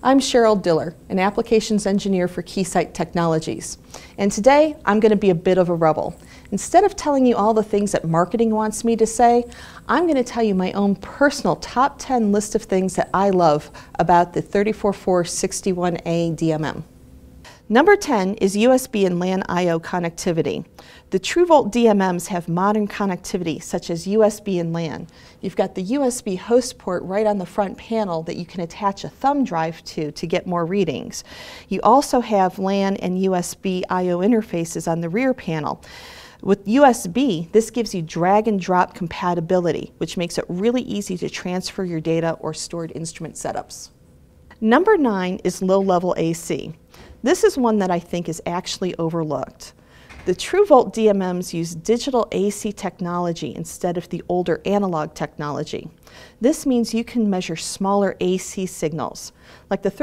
I'm Cheryl Diller, an applications engineer for Keysight Technologies. And today, I'm going to be a bit of a rebel. Instead of telling you all the things that marketing wants me to say, I'm going to tell you my own personal top 10 list of things that I love about the 34461A DMM. Number 10 is USB and LAN I/O connectivity. The TrueVolt DMMs have modern connectivity such as USB and LAN. You've got the USB host port right on the front panel that you can attach a thumb drive to get more readings. You also have LAN and USB I/O interfaces on the rear panel. With USB, this gives you drag and drop compatibility, which makes it really easy to transfer your data or stored instrument setups. Number 9 is low-level AC. This is one that I think is actually overlooked. The TrueVolt DMMs use digital AC technology instead of the older analog technology. This means you can measure smaller AC signals. Like the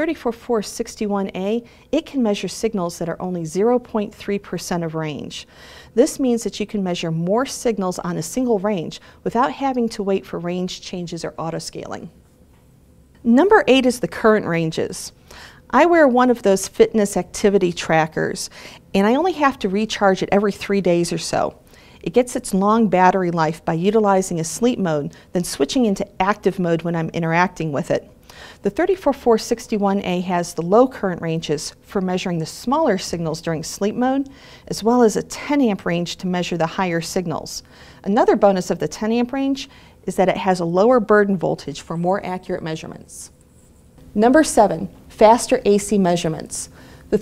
34461A, it can measure signals that are only 0.3% of range. This means that you can measure more signals on a single range without having to wait for range changes or autoscaling. Number 8 is the current ranges. I wear one of those fitness activity trackers, and I only have to recharge it every 3 days or so. It gets its long battery life by utilizing a sleep mode, then switching into active mode when I'm interacting with it. The 34461A has the low current ranges for measuring the smaller signals during sleep mode, as well as a 10 amp range to measure the higher signals. Another bonus of the 10 amp range is that it has a lower burden voltage for more accurate measurements. Number 7, faster AC measurements. The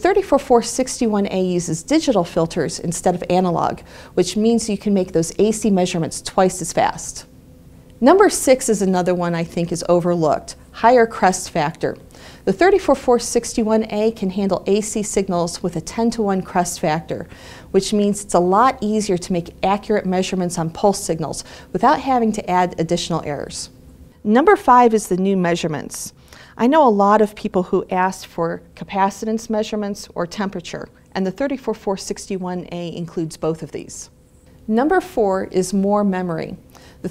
34461A uses digital filters instead of analog, which means you can make those AC measurements twice as fast. Number 6 is another one I think is overlooked, higher crest factor. The 34461A can handle AC signals with a 10-to-1 crest factor, which means it's a lot easier to make accurate measurements on pulse signals without having to add additional errors. Number 5 is the new measurements. I know a lot of people who asked for capacitance measurements or temperature, and the 34461A includes both of these. Number 4 is more memory. The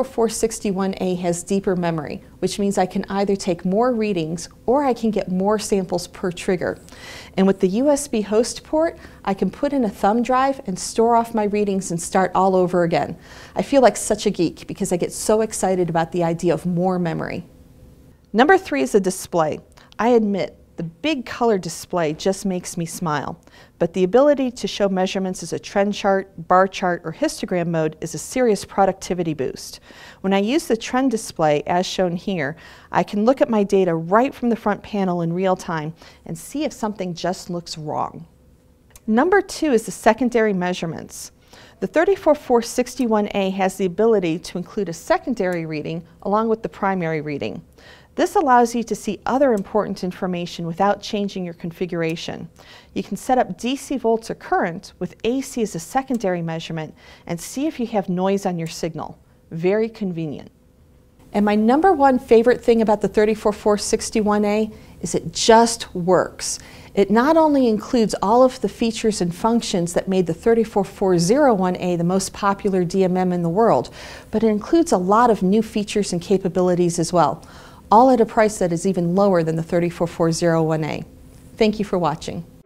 34461A has deeper memory, which means I can either take more readings or I can get more samples per trigger. And with the USB host port, I can put in a thumb drive and store off my readings and start all over again. I feel like such a geek because I get so excited about the idea of more memory. Number 3 is the display. I admit, the big color display just makes me smile, but the ability to show measurements as a trend chart, bar chart, or histogram mode is a serious productivity boost. When I use the trend display, as shown here, I can look at my data right from the front panel in real time and see if something just looks wrong. Number 2 is the secondary measurements. The 34461A has the ability to include a secondary reading along with the primary reading. This allows you to see other important information without changing your configuration. You can set up DC volts or current with AC as a secondary measurement and see if you have noise on your signal. Very convenient. And my number 1 favorite thing about the 34461A is it just works. It not only includes all of the features and functions that made the 34401A the most popular DMM in the world, but it includes a lot of new features and capabilities as well, all at a price that is even lower than the 34401A. Thank you for watching.